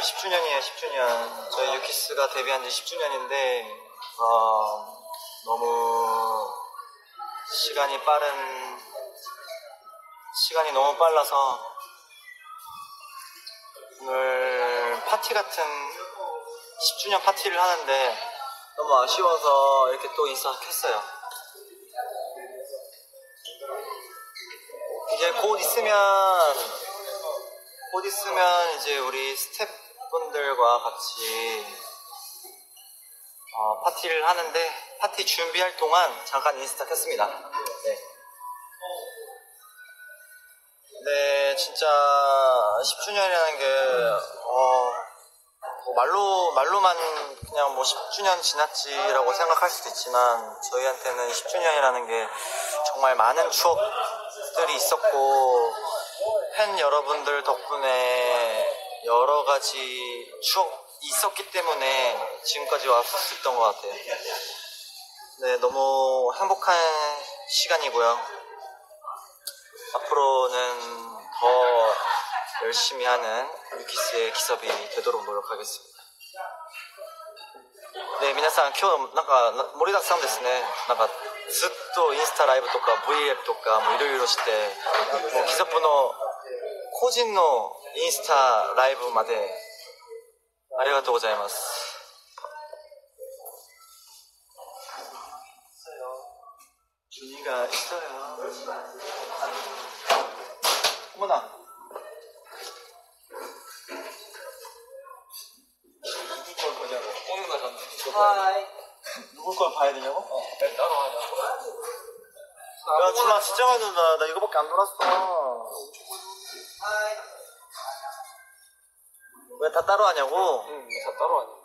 10주년이에요, 10주년. 저희 유키스가 데뷔한 지 10주년인데, 너무 시간이 너무 빨라서, 오늘 파티 같은 10주년 파티를 하는데, 너무 아쉬워서 이렇게 또 인스타 켰어요. 이제 곧 있으면 이제 우리 스태프분들과 같이 파티를 하는데, 파티 준비할 동안 잠깐 인스타 켰습니다. 네, 진짜 10주년이라는 게 말로만 그냥 뭐 10주년 지났지라고 생각할 수도 있지만, 저희한테는 10주년이라는 게 정말 많은 추억들이 있었고, 팬 여러분들 덕분에 여러 가지 추억이 있었기 때문에 지금까지 왔을 수 있던 것 같아요. 네, 너무 행복한 시간이고요. 앞으로는 더 열심히 하는 유키스의 기섭이 되도록 노력하겠습니다. 네, 皆さん、今日なんか盛りだくさんですね。なんかずっとインスタライブとか V앱 とかもいろいろして、もうキザプの個人のインスタライブまでありがとうございます。준이가 있어요. 어머나. 누구 걸 보냐고. 오늘 나갔네. 하이. 누구 걸 봐야 되냐고? 따로 하냐고. 야, 준아 진짜 많이 놀다. 나 이거밖에 안 놀았어. 하이. 왜 다 따로 하냐고? 응, 다 따로 하냐.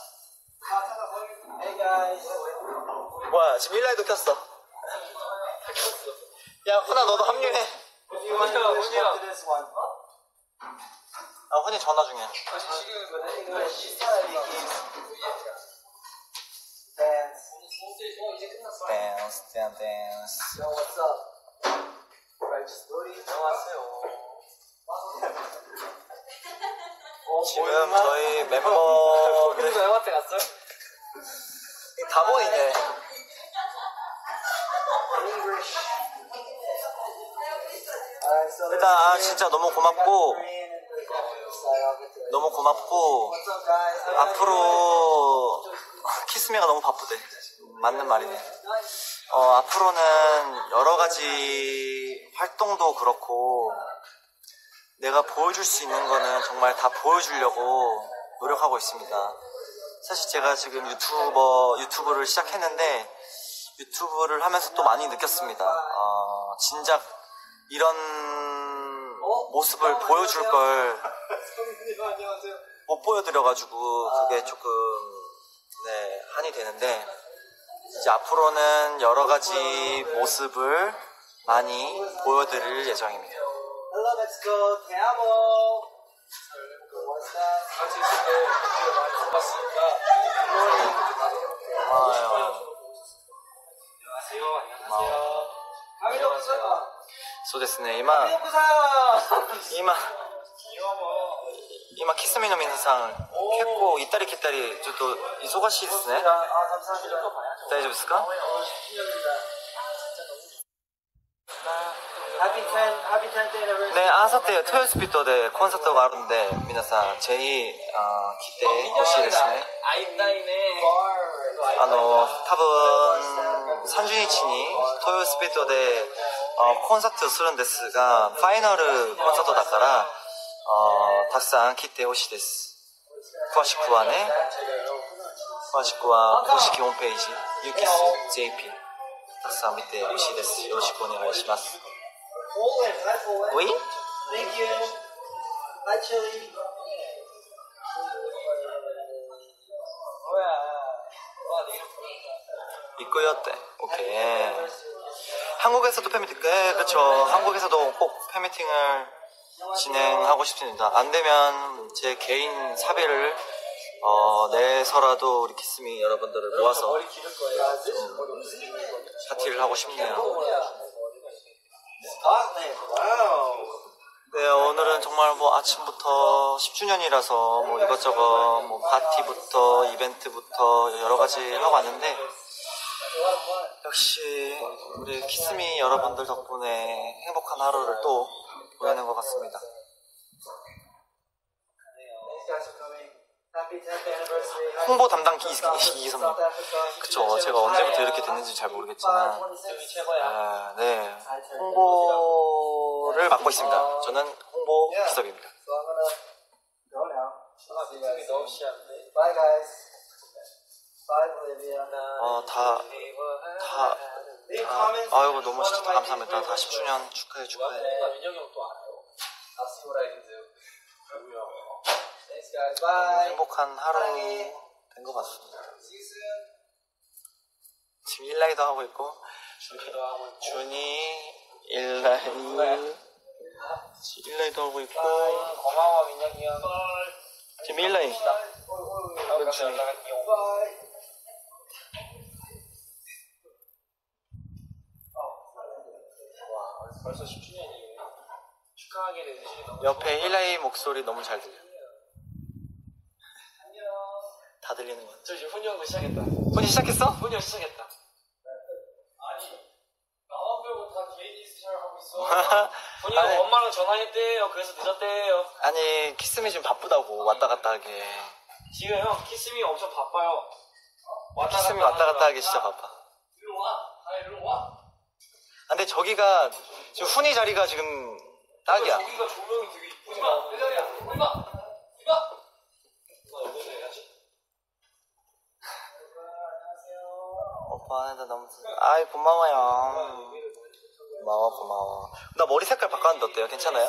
Hey guys. 뭐야, 지금 1라이도 켰어. 야, 훈아 너도 합류해. 훈이 전화 중이야. 댄스. 지금 저희 멤버들 멤버한테 갔어요? 다 보이네. 일단 진짜 너무 고맙고 앞으로 키스미가 너무 바쁘대. 맞는 말이네. 앞으로는 여러 가지 활동도 그렇고 내가 보여줄 수 있는 거는 정말 다 보여주려고 노력하고 있습니다. 사실 제가 지금 유튜브를 시작했는데 유튜브를 하면서 또 많이 느꼈습니다. 진작 이런 모습을 보여줄 걸 못 보여드려가지고 그게 조금 한이 되는데, 이제 앞으로는 여러 가지 모습을 많이 보여드릴 예정입니다. Hello, let's go. Te amo. 같이 있을 때 많이 봤으니까. 안녕하세요. そうですね、今キスミの皆さん結構行ったり来たりちょっと忙しいですね。大丈夫ですか？네, 아사테 토요스피터でコンサートがあるんで、皆さんぜひ来てほしいですね。多分30日にトヨスピットでコンサートするんですが、ファイナルコンサートだからたくさん来てほしいです。詳しくは公式ホームページユキス JP たくさん見てほしいです。よろしくお願いします。Oui? Thank you. Actually. 있고요, 때. 오케이. 한국에서도 팬미팅, 네, 그렇죠. 한국에서도 꼭 팬미팅을 진행하고 싶습니다. 안 되면 제 개인 사비를 내서라도 우리 키스미 여러분들을 모아서 파티를 하고 싶네요. 네, 오늘은 정말 뭐 아침부터 10주년이라서 뭐 이것저것 뭐 파티부터 이벤트부터 여러 가지 하고 왔는데, 역시 우리 키스미 여러분들 덕분에 행복한 하루를 또 보내는 것 같습니다. 홍보 담당 이기섭님. 그쵸, 제가 언제부터 이렇게 됐는지 잘 모르겠지만, 네, 홍보를 맡고 있습니다. 저는 홍보 기섭입니다. 아이고, 너무 진짜 다 감사합니다. 다 10주년 축하해. 너무 행복한 하루 된 것 같습니다. 지금 일라이도 하고 있고, 준이, 일라이도 하고 있고, 고마워 민혁이 형. 지금 일라이, 준이. 벌써 10주년이에요. 축하하게 되시니 너무 옆에 일라이 목소리 너무 잘 들려. 다 들리는 것 같아. 저 지금 훈이 형도 시작했다. 훈이 시작했어? 훈이 형 시작했다. 아니 나만 빼고 다 개인 스타일 하고 있어. 훈이 형 엄마랑 전화했대요. 그래서 늦었대요. 아니, 키스미 지금 바쁘다고 왔다 갔다 하게. 지금 형 키스미 엄청 바빠요. 키스미 왔다 갔다 하기 진짜 바빠. 일로 와. 일로 와. 근데 저기가 지금 훈이 자리가 지금 딱이야. 저기가 조명이 되게 이쁘다. 내 자리야. 이봐. 오빠, 나 너무, 아이, 고마워요. 고마워. 나 머리 색깔 바꿨는데 어때요? 괜찮아요?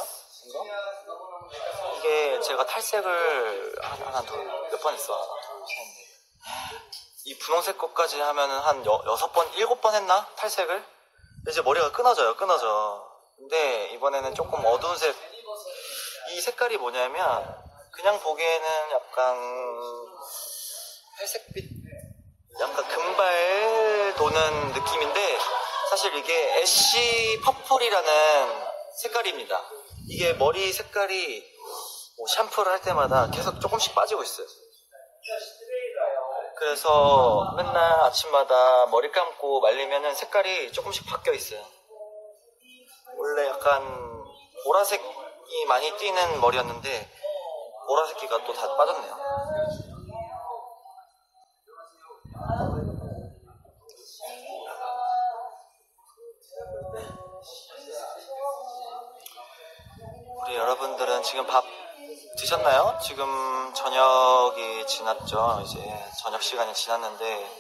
이게 제가 탈색을 몇 번 했어? 하나, 둘, 셋, 넷. 이 분홍색 것까지 하면은 한 6번, 7번 했나? 탈색을? 이제 머리가 끊어져. 근데 이번에는 조금 어두운 색. 이 색깔이 뭐냐면, 그냥 보기에는 약간 회색빛? 약간 금발 도는 느낌인데, 사실 이게 애쉬 퍼플이라는 색깔입니다. 이게 머리 색깔이 뭐 샴푸를 할 때마다 계속 조금씩 빠지고 있어요. 그래서 맨날 아침마다 머리 감고 말리면은 색깔이 조금씩 바뀌어 있어요. 원래 약간 보라색이 많이 띄는 머리였는데 보라색기가 또 다 빠졌네요. 우리 여러분들은 지금 밥 드셨나요? 지금 저녁이 지났죠. 이제 저녁 시간이 지났는데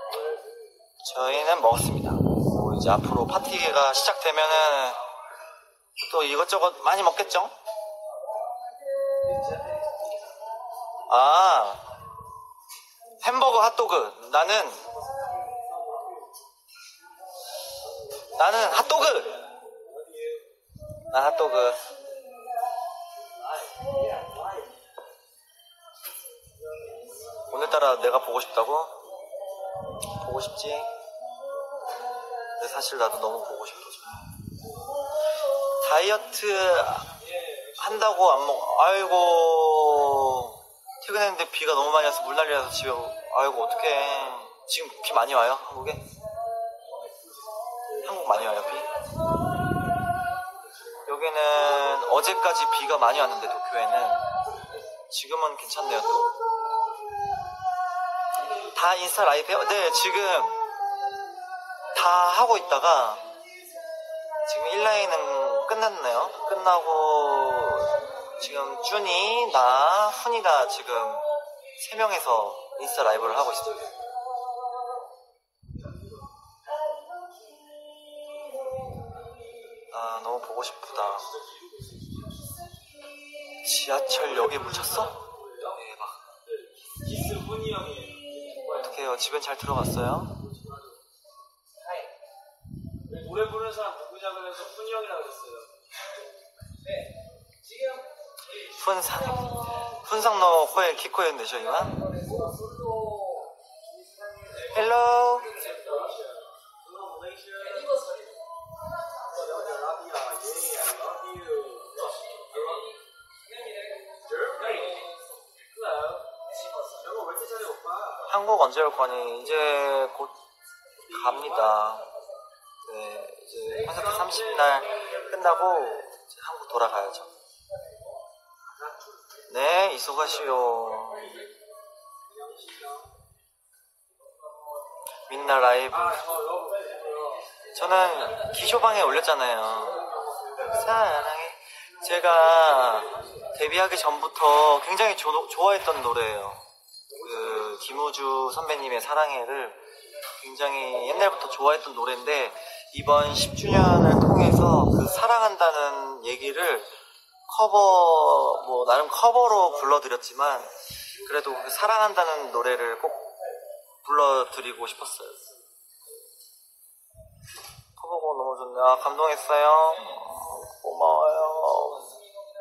저희는 먹었습니다. 뭐 이제 앞으로 파티가 시작되면은 또 이것저것 많이 먹겠죠? 햄버거 핫도그. 나는 핫도그. 난 핫도그. 오늘따라 내가 보고 싶다고? 보고 싶지? 근데 사실 나도 너무 보고 싶어. 다이어트 한다고 안 먹어. 아이고, 퇴근했는데 비가 너무 많이 와서 물난리 나서 집에 아이고 어떡해. 지금 비 많이 와요? 한국에? 한국 많이 와요 비? 여기는 어제까지 비가 많이 왔는데 도쿄에는 지금은 괜찮네요. 또 다 인스타 라이브 해요? 네, 지금 다 하고 있다가 지금 1라인은 끝났네요. 끝나고 지금 준이, 나, 훈이가 지금 3명에서 인스타 라이브를 하고 있습니다. 너무 보고 싶다. 지하철역에 묻혔어? 대박. 키스 훈이 형이에요. 어떡해요? 집엔 잘 들어갔어요? 노래 부르는 사람 누구냐 그래서 훈이 형이라고 했어요. 네. 지금 훈상노 호엘 키코엔 되셔이만? 헬로. 한국 언제 올 거니? 이제 곧 갑니다. 네, 이제 콘서트 30날 끝나고 이제 한국 돌아가야죠. 네, 이소가시요. 민나 라이브. 저는 기쇼방에 올렸잖아요. 사랑해. 제가 데뷔하기 전부터 굉장히 좋아했던 노래예요. 그 김우주 선배님의 사랑해를 굉장히 옛날부터 좋아했던 노래인데 이번 10주년을 통해서 그 사랑한다는 얘기를 나름 커버로 불러드렸지만 그래도 그 사랑한다는 노래를 꼭 불러드리고 싶었어요. 커버곡 너무 좋네. 아, 감동했어요. 고마워요.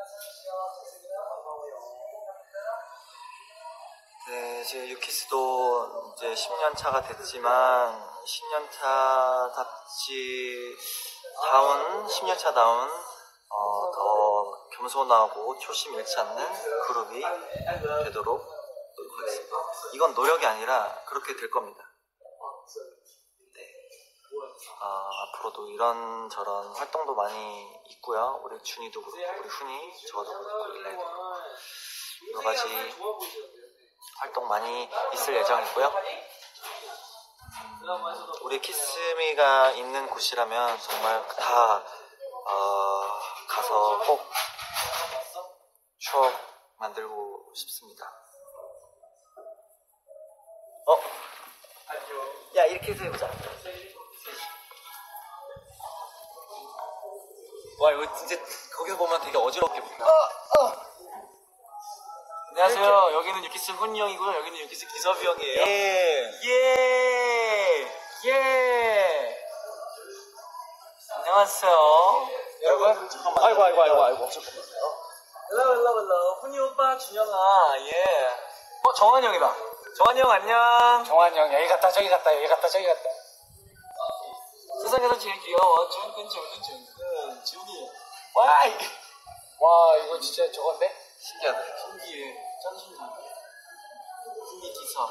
네, 이제 유키스도 이제 10년 차가 됐지만 10년 차답지 다운 10년 차다운 더 겸손하고 초심 잃지 않는 그룹이 되도록 노력하겠습니다. 이건 노력이 아니라 그렇게 될 겁니다. 네. 앞으로도 이런저런 활동도 많이 있고요. 우리 준이도 그렇고 우리 훈이, 저도 그렇고 일레도 그렇고 여러 가지 활동 많이 있을 예정이고요. 우리 키스미가 있는 곳이라면 정말 다 가서 꼭 추억 만들고 싶습니다. 야, 이렇게 해서 해보자. 와, 이거 진짜 거기서 보면 되게 어지럽게 보인다. 안녕하세요. 여기는 유키스 훈이 형이고요. 여기는 유키스 기섭이 형이에요. 예. 안녕하세요. 여러분, 잠깐만. 아이고. 잠깐만. 헬로. 훈이 오빠, 준영아. 예. 정환이 형이다. 정환이 형 안녕. 정환이 형 여기 갔다 저기 갔다. 세상에서 제일 귀여워. 준. 지훈이. 와 이거 진짜 저건데? 신기하다. 신기해. 짠 신기해. 훈이 기사.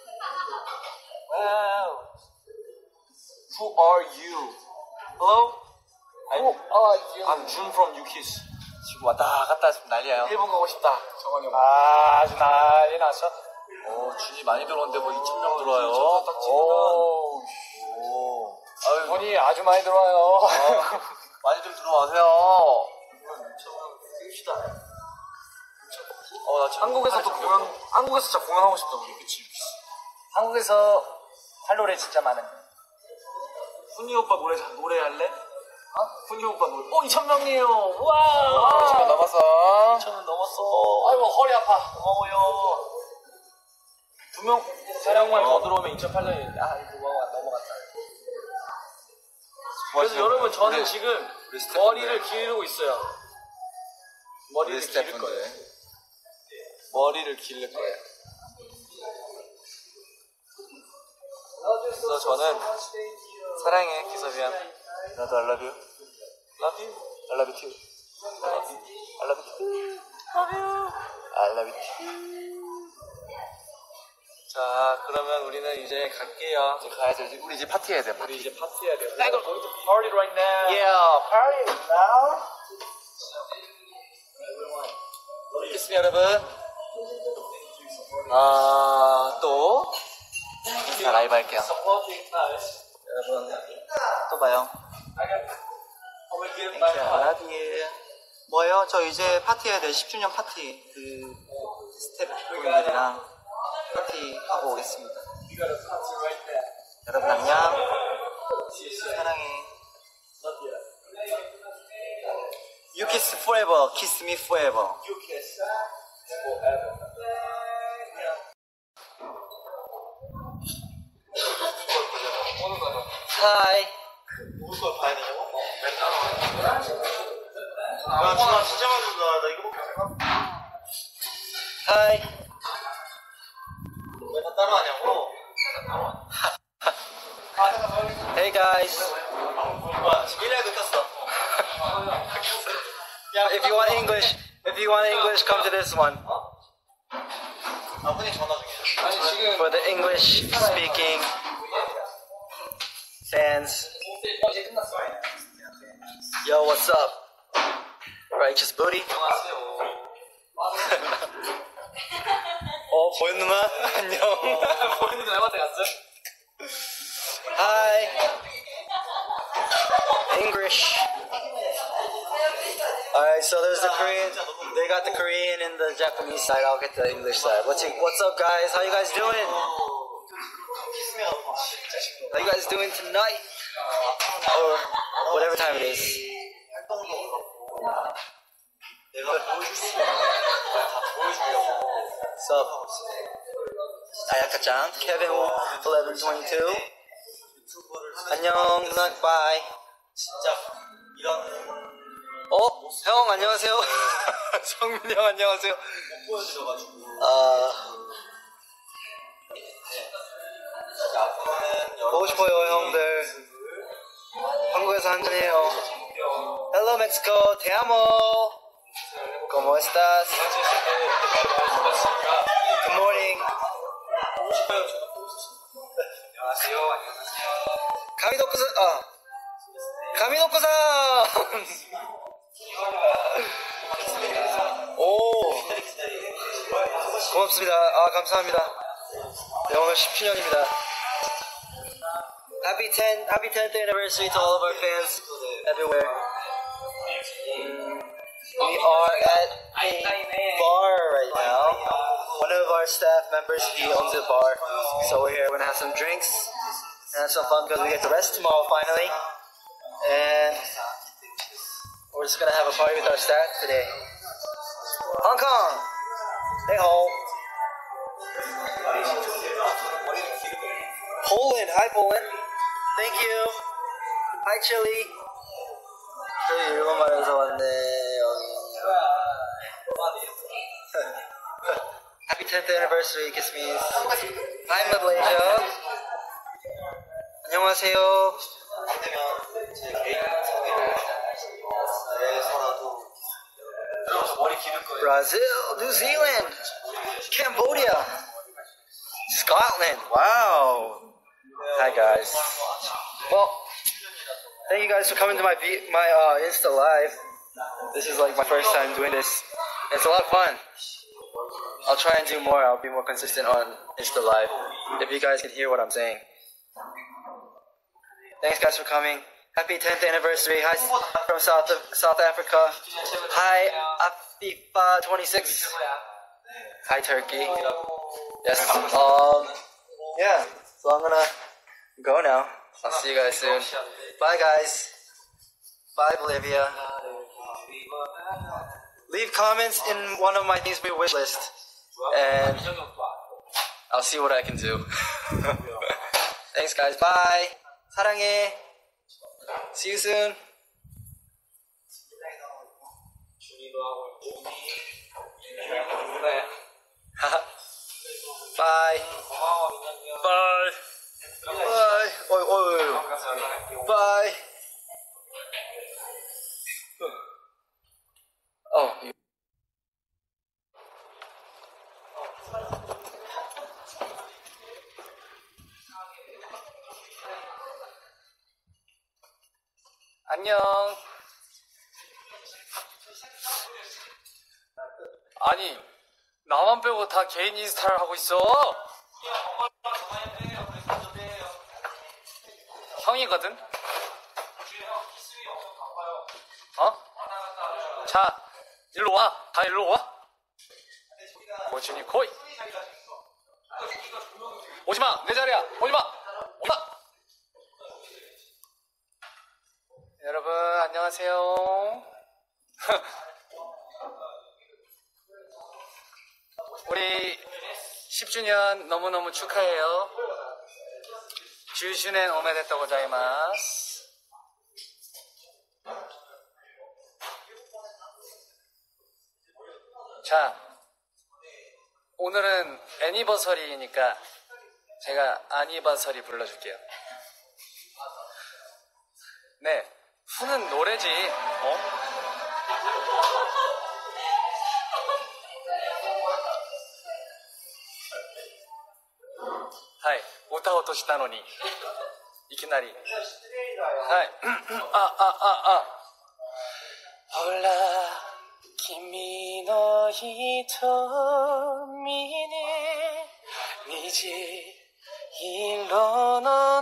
와우. Who are you? Hello? I'm Jun from UKIS. 지금 왔다 갔다 지금 난리야요. 일본 가고 싶다. 정환이 형. 아주 난리 났어. 준이 많이 들어오는데 뭐 2,000명 들어와요. 딱 찍으면. 아유, 돈이 아주 많이 들어와요. 많이 좀 들어와세요. 한국에서 진짜 공연하고 싶다, 우리. 그치? 한국에서 할 노래 진짜 많은데. 훈이 오빠 노래할래? 훈이 오빠 노래. 2,000명이에요. 와! 2,000명 넘었어. 2,000명 넘었어. 아이고 허리 아파. 고마워요. 2명만 더 들어오면 2008년인데. 이거 넘어갔다. 그래서 여러분, 저는 지금 머리를 기르고 있어요. 머리를 기를 거예요. 머리를 기를 거예요. 그래서 저는 사랑해, 기섭이야. 나도 I love you. Love you. I love you too. I love you too. I love you too. 자, 그러면 우리는 이제 갈게요. 이제 가야죠. 우리 이제 파티해야 돼. 우리 이제 파티해야 돼요. We're going to party right now. Yeah, party now. 키스미 여러분. 또 인스타 라이브 할게요. 여러분 또 봐요. 뭐예요? 저 이제 파티해야 돼. 10주년 파티. 그 스태프분들이랑 파티 하고 오겠습니다. 여러분 안녕. 사랑해. You kiss forever, kiss me forever. 하이. 무슨 걸 봐야 되냐고? 야, 준아 진짜 만든다. 나 이거 먹고 하이. 왜 다 따라하냐고? Hey guys. 뭐야, 지금 1회 느꼈어. If you want English, come to this one. 분이 전화 중이에요. 아니 지금 For the English speaking fans. 이제 끝났어. Yo, what's up? Righteous booty. 안녕하세요. 보현 누나 안녕. 보이는 누나한테 갔어? Hi. English. Alright, so there's the Korean. They got the Korean and the Japanese side. I'll get the English side. What's up, guys? How you guys doing? How you guys doing tonight? Or whatever time it is. 활동도 그렇고 내가 보여줄 수 있는 걸 다 보여주려고 What's up? Ayaka-chan, Kevin 1122. 유튜브를 하면서 안녕, 누나, bye. 진짜 이런 형, 안녕하세요. 성민이 형, 안녕하세요. 못 보여드려가지고 진짜 앞으로는 보고 싶어요, 형들. 한국에서 한잔해요. Hello, Mexico. Te amo. ¿Cómo estás? Good morning. 안녕하세요. 가미노코산. 오. 고맙습니다. 감사합니다. 네, 오늘 10주년입니다. Happy 10th anniversary to all of our fans everywhere. We are at a bar right now. One of our staff members, he owns a bar. So we're here, we're gonna have some drinks and have some fun because we get to rest tomorrow finally. And we're just gonna have a party with our staff today. Hong Kong! Hey ho! Poland! Hi Poland! Thank you! Hi Chile! 저희 일본말에서 왔네. Happy 10th anniversary, kiss me. Hi Malaysia! 안녕하세요. 되면 제 개인 소개를 해서라도 머리 기를 거예요. Brazil, New Zealand, Cambodia, Scotland. Wow. Hi guys. Well, thank you guys for coming to my Insta Live. This is like my first time doing this. It's a lot of fun. I'll try and do more. I'll be more consistent on Insta Live if you guys can hear what I'm saying. Thanks guys for coming. Happy 10th anniversary. Hi from South Africa. Hi Afifa 26. Hi Turkey. Yes. Yeah. So I'm gonna go now. I'll see you guys soon. Bye guys. Bye Bolivia. Leave comments in one of my things for your wish list, and I'll see what I can do. Thanks guys. Bye. 사랑해. See you soon. Bye. Bye. Bye. Bye. Oh. 안녕. 아니 나만 빼고 다 개인 인스타를 하고 있어. 형이거든. 어? 자, 일로 와. 다 일로 와. 오진이 코이. 오지마. 내 자리야. 오지마. 오지마. 여러분 안녕하세요. 우리 10주년 너무너무 축하해요. 10주년 오메데토 고자이마스. 자, 오늘은 애니버서리니까 제가 아니버서리 불러줄게요. 네, 후는 노래지. はい、歌おうとしたのにいきなり。はい。ほら君の瞳に虹色の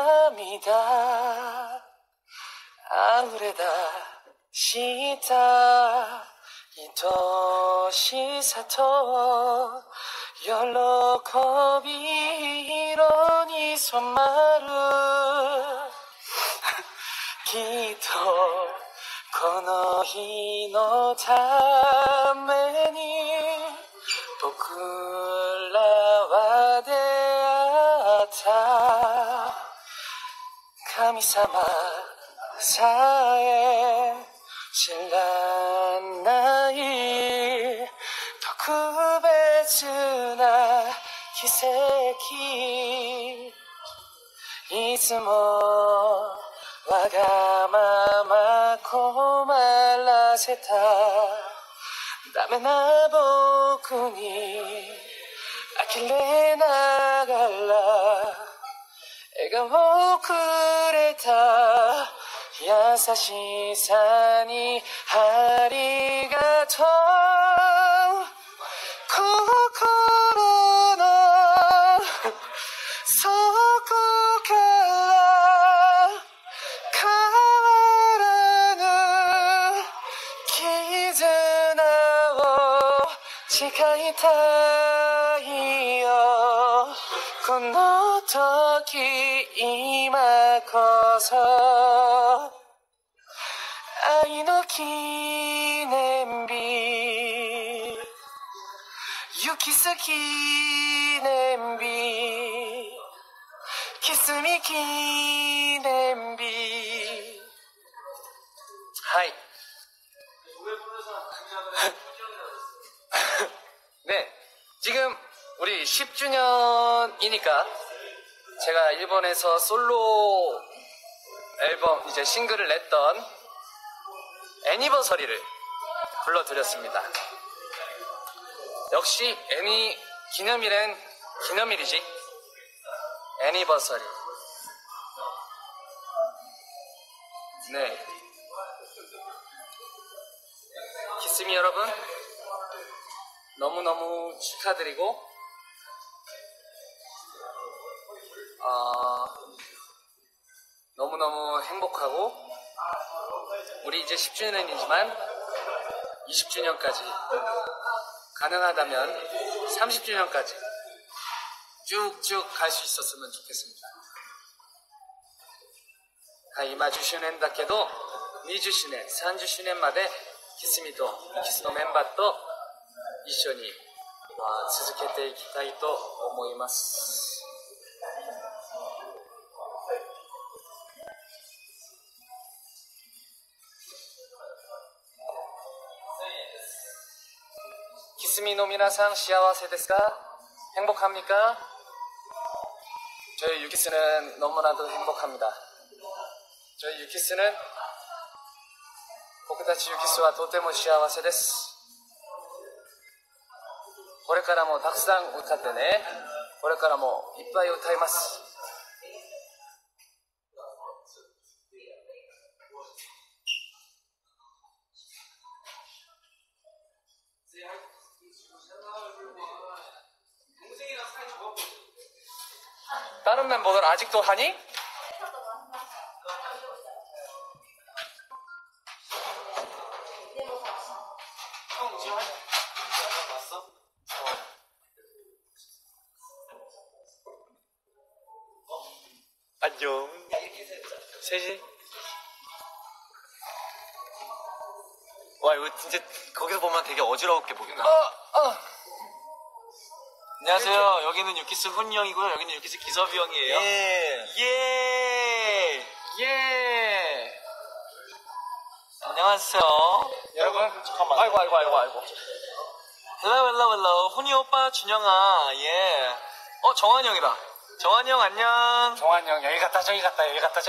涙溢れ出した愛しさと喜び色に染まるきっとこの日のために僕らは出会った神様さえ知らない特別な奇跡いつもわがまま困らせたダメな僕に呆れながら笑顔をくれた優しさにありがとう心の底から変わらぬ絆を誓いたいよこの時今こそ愛の記念日行き過ぎ念日キスミ記念日はい네 지금 우리 10주년이니까 제가 일본에서 솔로 앨범 이제 싱글을 냈던 애니버서리를 불러드렸습니다. 역시 애니 기념일엔 기념일이지. 애니버서리. 네. 키스미 여러분 너무너무 축하드리고 너무너무 행복하고 우리 이제 10주년이지만 20주년까지 가능하다면 30주년까지 쭉쭉 갈 수 있었으면 좋겠습니다. はい、今10周年だけど20周年、30周年までキスミとキスのメンバーと一緒に続けていきたいと思います。키스미の皆さん幸せですか? 행복합니까? 저희 유키스는 너무나도 행복합니다. 저희 유키스는 僕たちユキスはとても幸せです。これからもたくさん歌ってね。これからもいっぱい歌います。다른 멤버들 아직도 하니? 안녕. 셋이. 와 이거 진짜 거기서 보면 되게 어지럽게 보겠다. 안녕하세요. 여기는 유키스 훈이 형이고요. 여기는 유키스 기섭이 형이에요. 예. 안녕하세요. 여러분 잠깐만. 아이고. 헬로. 훈이 오빠, 준영아. 예. 정환이 형이다. 정환이 형 안녕. 정환이 형 여기 갔다 저기 갔다.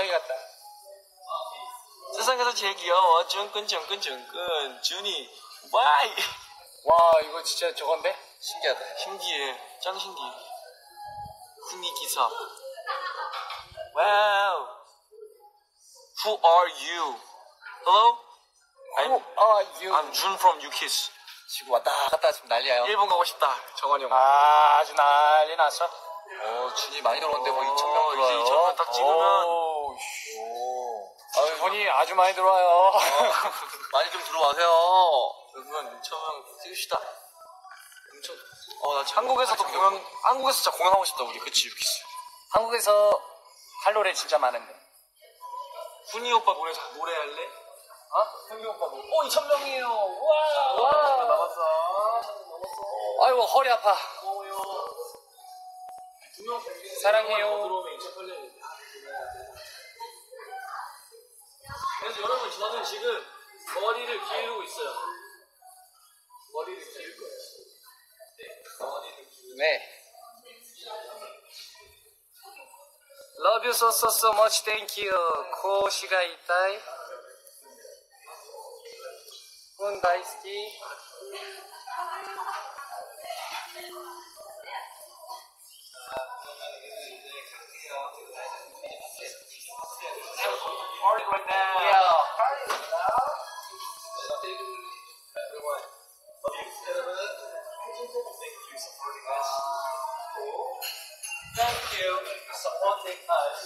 세상에서 제일 귀여워. 쭝끈. 준이. 와이. 와 이거 진짜 저건데? 신기하다. 신기해. 짱 신기해. 훈이 기사. Wow. Who are you? Hello? Who are you? I'm Jun from UKIS. 지금 왔다 갔다 지금 난리야요. 일본 가고 싶다. 정환이 형. 아주 난리 났어. 준이 많이 들어오는데 뭐 2,000명 들어와요. 2,000명 딱 찍으면. 돈이 아주 많이 들어와요. 많이 좀 들어와세요. 여러분 2,000명 찍읍시다. 나 한국에서도 한국에서 진짜 공연하고 싶다 우리. 그치 유키스. 한국에서 할 노래 진짜 많은데. 훈이 오빠 노래 할래? 형이 오빠 뭐? 2,000명이에요. 와. 나갔어. 아이고 허리 아파. 사랑해요. 들어오면 2,800. 그래서 여러분 저는 지금 머리를 기르고 있어요. 머리를 기를 거예요. 네. Love you so so so much. Thank you. 코시가 이타이. 군 다이스키. Party right now. Thank you for supporting us.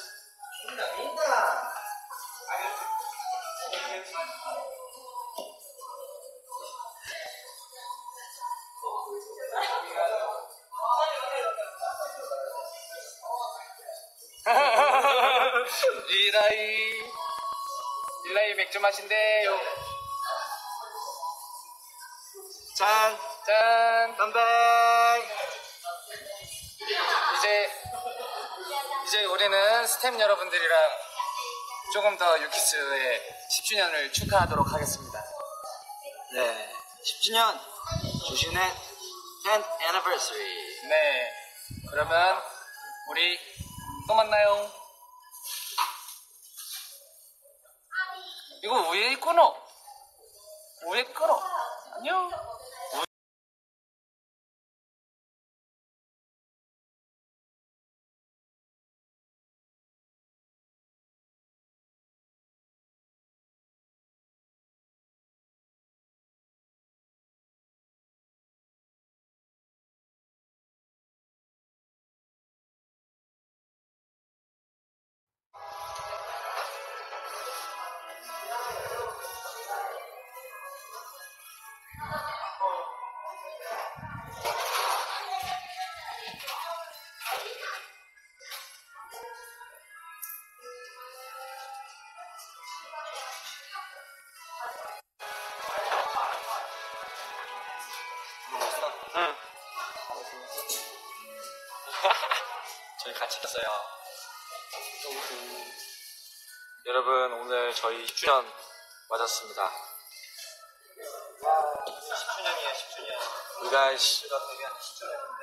일라이 맥주 마신대요. 짠. 짠. 건배. 이제 우리는 스탬 여러분들이랑 조금 더 유키스의 10주년을 축하하도록 하겠습니다. 네. 10주년 조신의 10th anniversary. 네. 그러면 우리 또 만나요. 이거 위에 끊어. 위에 끊어. 안녕. 응. 저희 같이 탔어요. 여러분 오늘 저희 10주년 맞았습니다. 10주년이에요, 10주년. You guys 제가 데뷔한 10주년인데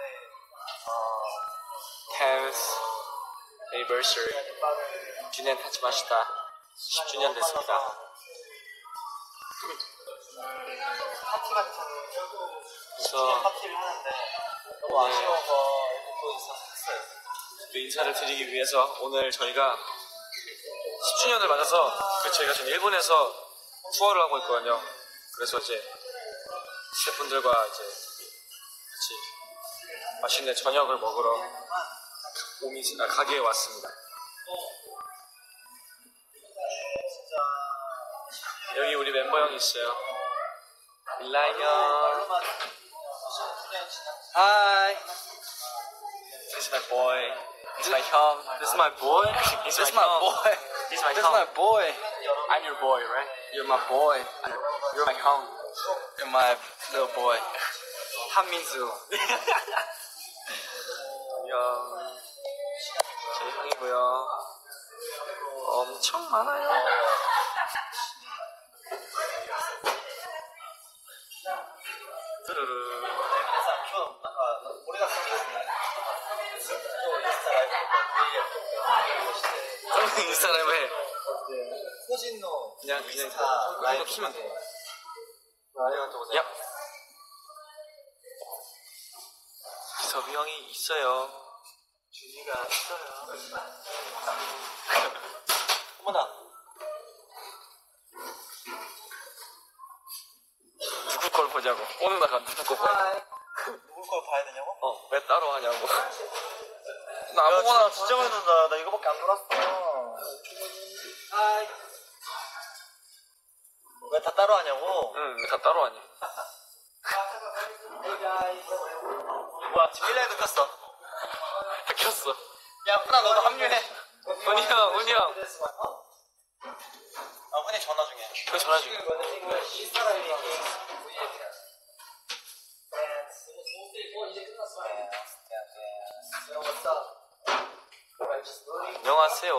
10th anniversary. 10주년 타지 마시다. 10주년 됐습니다. 파티 같은 그래서 파티를 하는데 너무 네. 아쉬워서 또 있어서 했어요. 또 인사를 드리기 위해서 오늘 저희가 10주년을 맞아서 저희가 지금 일본에서 투어를 하고 있거든요. 그래서 이제 스태프분들과 이제 같이 맛있는 저녁을 먹으러 가게에 왔습니다. 여기 우리 멤버 형이 있어요. 일라이 형. Hi. This is my boy. This is my 형. This is my boy. This is my boy. This is my This is my 형. boy. I'm your boy, right? You're my boy. You're my 형. You're my little boy. 한민수. 형. 제 형이고요. 엄청 많아요. 뚜루루. 인스타 라이브 해. 코진노 그냥 라이브 키면 돼. 라이브 야. 기섭이 형이 있어요. 준이가 있어요. 어머나. 누구 걸 보자고. 오늘 나가 누구 거 봐야 누굴 걸 봐야 되냐고? 왜 따로 하냐고. 나 야, 아무거나 진짜 많이 나 이거밖에 안 놀았어. 왜 다 따로 하냐고? 응, 다 따로 하냐. 뭐야, 지금 1라인도 켰어. 켰어. 야, 훈아, 너도 합류해. 은희 형. 아, 훈이 전화 중에. 그 전화 중에. 안녕하세요.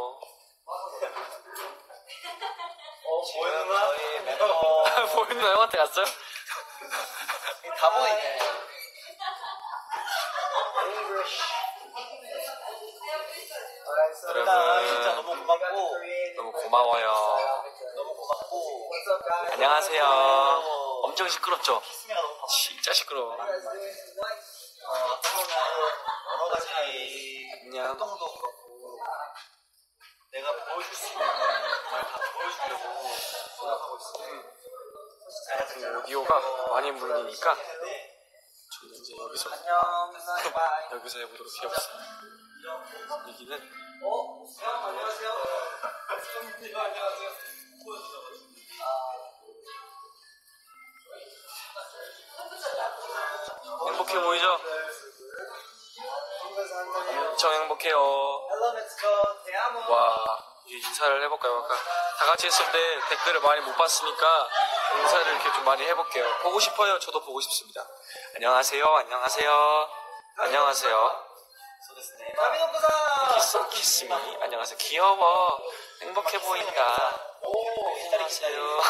지금 저희 멤버 보이는 형한테 갔어요? 다 보이네. 일단 진짜 여러분 너무 고맙고 너무 고마워요. 너무 고맙고 안녕하세요. 엄청 시끄럽죠? 키스미가 너무 바빠. 진짜 시끄러워. 앞으로는 여러 가지 안녕. 활동도 그렇고 내가 보여줄 수 있는 걸 정말 다 보여주려고 노력하고 있어요. 지금 오디오가 많이 물리니까 저는 이제 여기서 해보도록 하겠습니다. 얘기는 안녕하세요. 행복해 보이죠? 엄청 행복해요. 와, 이제 인사를 해볼까요? 아까 다 같이 했을 때 댓글을 많이 못 봤으니까 인사를 이렇게 좀 많이 해볼게요. 보고 싶어요. 저도 보고 싶습니다. 안녕하세요. 키스미. 안녕하세요. 귀여워. 행복해 보인다. 안녕하세요.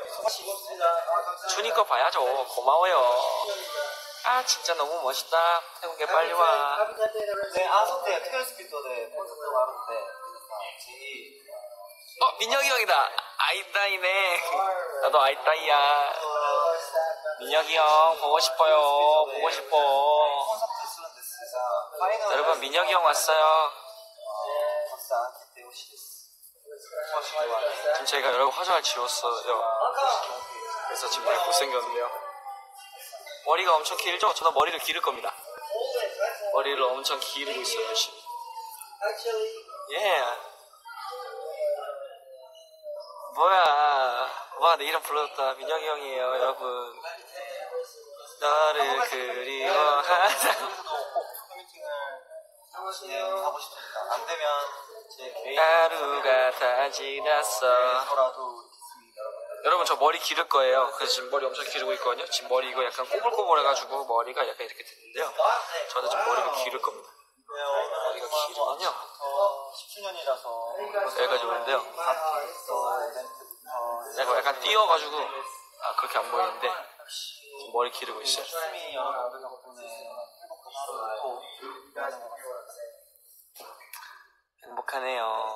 준이 거 봐야죠. 고마워요. 아, 진짜 너무 멋있다. 태국에 빨리 와. 네, 아소테 테일스피터네 콘서트 하는데 민혁이 형이다. 아이따이네. 나도 아이따이야. 민혁이 형 보고 싶어요. 보고 싶어. 콘서트 쓰는데 진짜 여러분, 민혁이 형 왔어요. 지금 저희가 여러 화장을 지웠어요. 그래서 지금 많이 못생겼는데요. 머리가 엄청 길죠? 저도 머리를 기를 겁니다. 머리를 엄청 기르고 있어요, 열심히. 예. 뭐야. 와, 내 이름 불러줬다. 민혁이 형이에요, 여러분. 너를 그리워하자. 진행하고 싶습니다. 안 되면 제 개인 하루가 다 지났어. 라도 있습니다. 여러분, 저 머리 기를 거예요. 그래서 지금 머리 엄청 기르고 있거든요. 지금 머리 이거 약간 꼬불꼬불해가지고 머리가 약간 이렇게 됐는데요. 저는 지금 머리를 기를 겁니다. 머리가 기르면요. 10주년이라서 여기까지 오는데요. 내가 약간 띄어가지고 그렇게 안 보이는데 지금 머리 기르고 있어요. 키스미 여러분들 덕분에 행복한 하루를 하는 것 같아요. 행복하네요.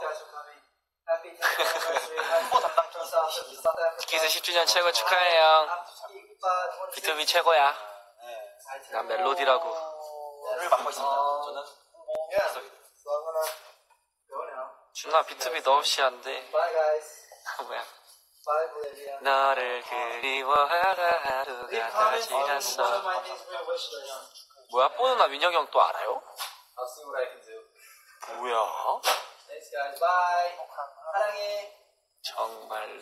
홍보 담당 키스 10주년 최고 축하해요. 비투비 최고야. 네. 난 멜로디라고. 를 맡고 있습니다. 저는 준아, 비투비 너 없이 안 돼. 뭐야. 너를 그리워하다 하루가 다 지났어. 뭐야, 뽀누나 민혁이 형 또 알아요? 뭐야? 정말로.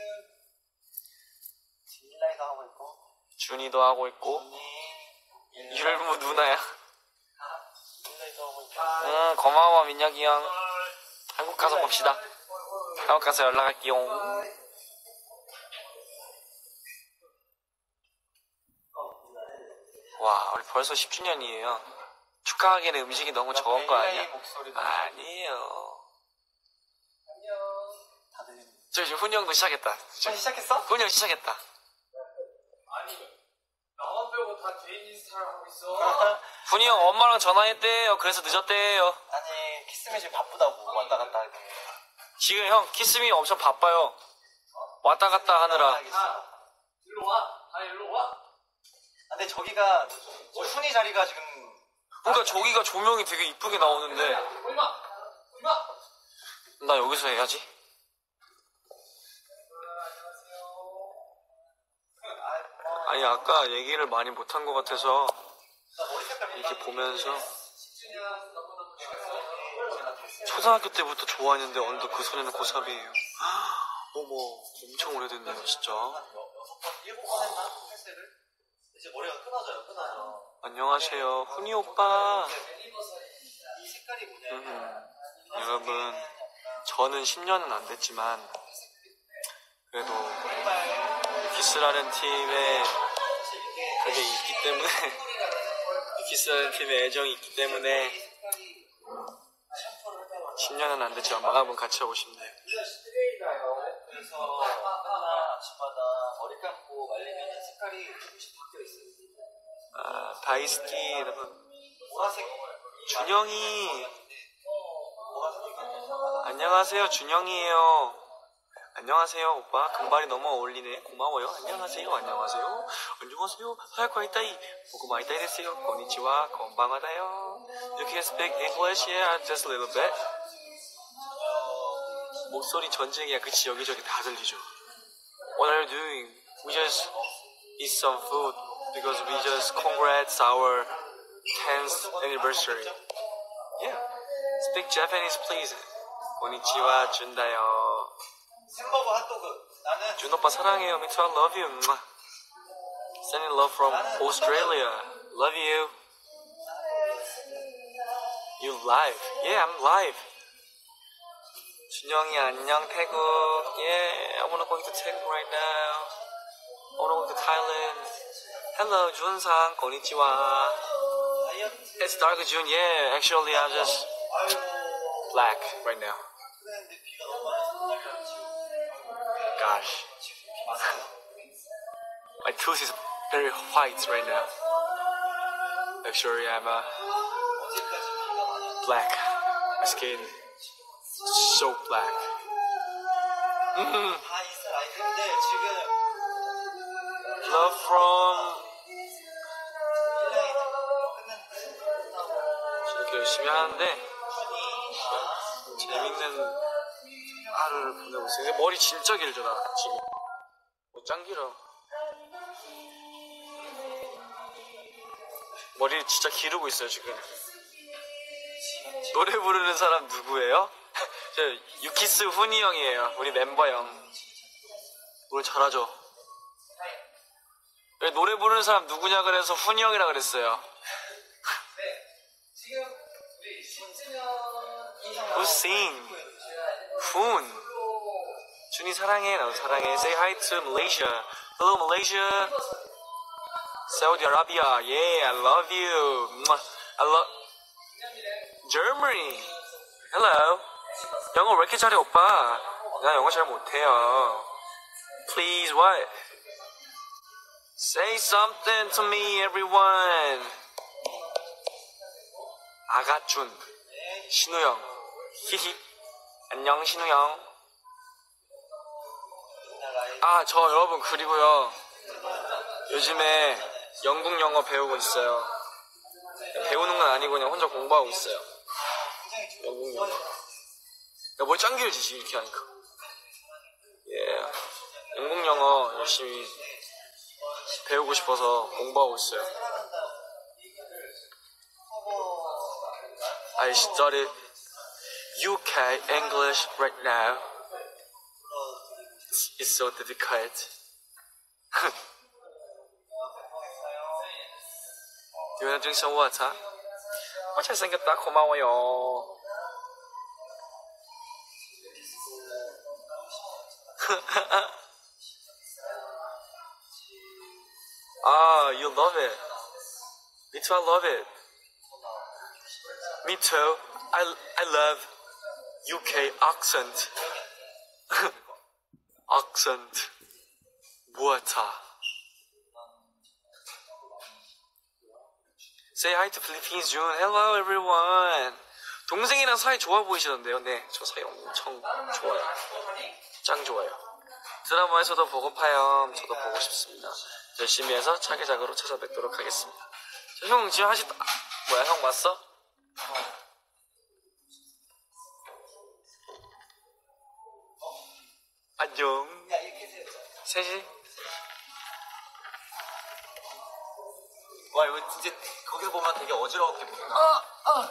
딜라이도 하고 있고 준이도 하고 있고 율무 누나야. 딜라이도 하고 있고 고마워 민혁이 형. 한국 가서 봅시다. 한국 가서 연락할게요. 와, 우리 벌써 10주년이에요. 축하하기에는 음식이 너무 적은 거 아니야? 아니에요. 다 들립니다. 저 지금 훈이 형도 시작했다. 시작했어? 훈이 형 시작했다. 아니, 나만 빼고 다 개인 인스타를 하고 있어. 훈이 형 엄마랑 전화했대요. 그래서 늦었대요. 아니 키스미 지금 바쁘다고 왔다 갔다 하게. 지금 형 키스미 엄청 바빠요. 왔다 갔다 하느라. 일로 와. 다 일로 와. 근데 저기가 훈이 자리가 지금 그러니까 저기가 조명이 되게 이쁘게 나오는데 나 여기서 해야지. 아니 아까 얘기를 많이 못한 것 같아서 이렇게 보면서 초등학교 때부터 좋아했는데 어느덧 그 소녀는 고3이에요. 어머 엄청 오래됐네요 진짜. 이제 머리가 끊어져. 안녕하세요 훈이 오빠. 이 색깔이 뭐냐? 여러분 저는 10년은 안 됐지만 그래도 기스라는 팀에 그게 있기 때문에 기스라는 팀에 애정이 있기 때문에 10년은 안 됐지만 마음은 같이 하고 싶네요. 그래서 맨날 아침마다 머리 감고 말리면 색깔이 조금씩 바뀌어 있어요. 아, 다이스키 여러분. 보라색. 준영이. 안녕하세요 준영이에요. 안녕하세요 오빠. 금발이 너무 어울리네. 고마워요. 안녕하세요. 안녕하세요. 안녕하세요. 하야코이타이. 보고마이타이 됐어요. konnichiwa. 건방하다요. You can speak English? Yeah, just a little bit. 목소리 전쟁이야. 그치 여기저기 다 들리죠. What are you doing? We just eat some food because we just congrats our 10th anniversary. Yeah. Speak Japanese please. konnichiwa 준다요. 햄버거 핫도그. 나는 준 오빠 사랑해요. Me too, I love you. Sending love from Australia. Love you. You live? Yeah, I'm live. 준영이 안녕 태국. Yeah, I wanna go to Taeguk right now. I wanna go to Thailand. Hello, 준상. konnichiwa. It's dark June. Yeah, actually I'm just black right now. 그랬는데 비가 너무 많이 날려가지고. Gosh. My tooth is very white right now. Actually, I'm 어제까지 비가 많이 black. My skin is so black. 다 이스라엘 아이템인데 지금 Love from. 저렇게 열심히 하는데 재밌는 하루를 보내고 있어요. 근데 머리 진짜 길잖아 지금. 짱 길어. 머리를 진짜 기르고 있어요 지금. 노래 부르는 사람 누구예요? 저 유키스 훈이 형이에요. 우리 멤버 형. 노래 잘하죠? 왜 노래 부르는 사람 누구냐 그래서 훈이 형이라 그랬어요. Who sing? 훈. 준이 사랑해. 나도 사랑해. Say hi to Malaysia. Hello Malaysia. Saudi Arabia. Yeah, I love you. I love Germany. Hello. 영어 왜 이렇게 잘해 오빠? 나 영어 잘 못해요. Please what? Say something to me, everyone. 아가준. 신우형. 히히. 안녕 신우형. 아, 저 여러분 그리고요. 요즘에 영국 영어 배우고 있어요. 배우는 건 아니고 그냥 혼자 공부하고 있어요. 영국 영어. 야, 머리 짱 길어지지 이렇게 하니까. 예. 영국 영어 열심히 배우고 싶어서 공부하고 있어요. I studied UK English right now. It's so difficult. 유나 중성 워터. 잘생겼다. 고마워요. Ah, you love it. Me too, I love it. Me too. I love UK accent. accent. Water. Say hi to Philippines June. Hello everyone. 동생이랑 사이 좋아 보이시던데요. 네, 저 사이 엄청 좋아요. 짱 좋아요. 드라마에서도 보고파요. 저도 보고 싶습니다. 열심히 해서 차기작으로 찾아뵙도록 하겠습니다. 형 지금 뭐야? 뭐야? 형 왔어? 안녕. 셋이? 와 이거 진짜 거기서 보면 되게 어지럽게 보인다.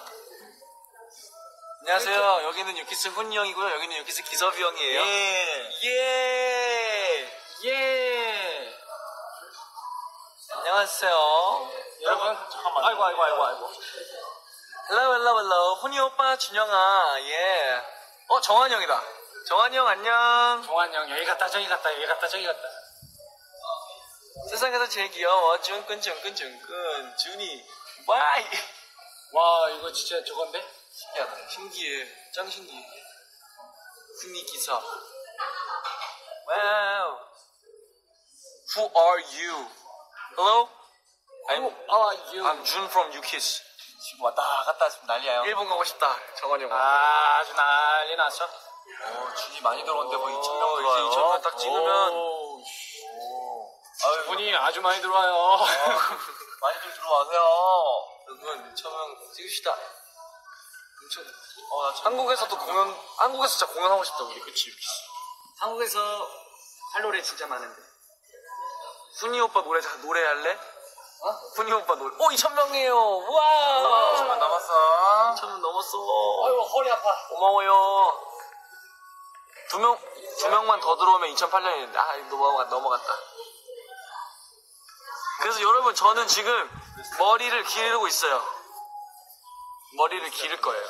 안녕하세요. 여기는 유키스 훈이 형이고요. 여기는 유키스 기섭이 형이에요. 예. 예. 안녕하세요. 여러분 잠깐만. 아이고. 헬로. 훈이 오빠, 준영아. 예. 정한이 형이다. 정한이 형 안녕. 종환 형 여기 갔다 저기 갔다 여기 갔다 저기 갔다. 세상에서 제일 귀여워. 준근. 준이. 와이. 와 이거 진짜 저건데? 신기하다. 신기해. 짱 신기해. 훈이 기사. 와우. Who are you? Hello? I'm Jun from UKIS. 지금 왔다 갔다 지금 난리야요. 일본 가고 싶다. 정한이 형. 아주 난리 났어. 준이 많이 들어오는데 뭐 2,000명 이제 들어와요. 2,000명 딱 찍으면 분이 아주 많이 들어와요. 많이 좀 들어와세요. 여러분 2,000명 찍읍시다. 한국에서도 한국에서 진짜 공연하고 싶다 우리. 그치 유키스. 한국에서 할 노래 진짜 많은데. 훈이 오빠 노래할래? 훈이 오빠 노래. 2,000명이에요. 우와. 10만 남았어. 2,000명 넘었어. 아이고 허리 아파. 고마워요. 두 명만 더 들어오면 2008년인데 넘어갔다. 그래서 여러분 저는 지금 머리를 기르고 있어요. 머리를 기를 거예요.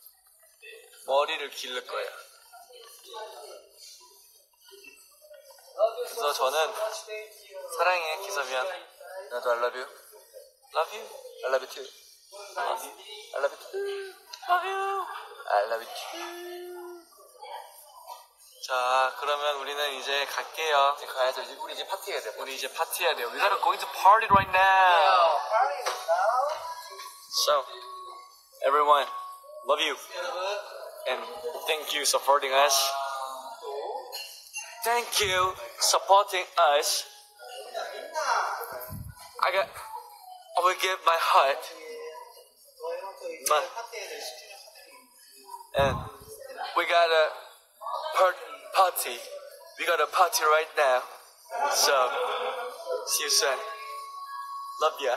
그래서 저는 사랑해 기섭이야. 나도 I love you. Love you. I love you too. I love you too. Love you. I love you too. 자 그러면 우리는 이제 갈게요. 이제 가야죠. 우리 이제 파티해야 돼. 우리 이제 파티해야 돼요. We gotta go to party right now. So, everyone, love you. And thank you supporting us. Thank you supporting us. I will give my heart. And we got a party. We got a party right now. So, see you soon. Love ya.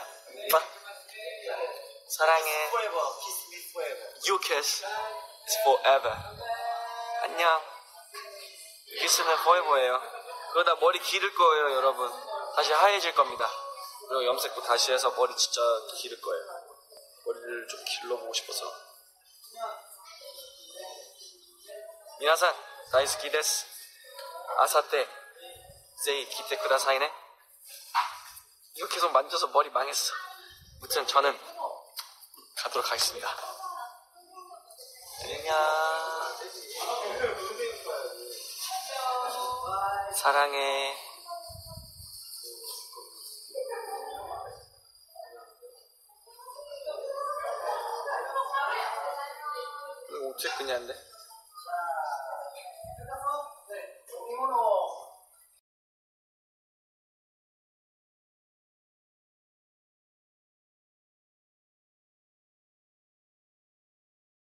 사랑해. You kiss is forever. 안녕. 키스는 forever예요. 그러다 머리 기를 거예요, 여러분. 다시 하얘질 겁니다. 그리고 염색도 다시 해서 머리 진짜 기를 거예요. 머리를 좀 길러보고 싶어서. 미나산, 다이스키 데스. 아사테, 제이 기테 쿠다사이네. 이거 계속 만져서 머리 망했어. 아무튼 저는 가도록 하겠습니다. 안녕. 사랑해. 이거 어떻게 끄냐는데?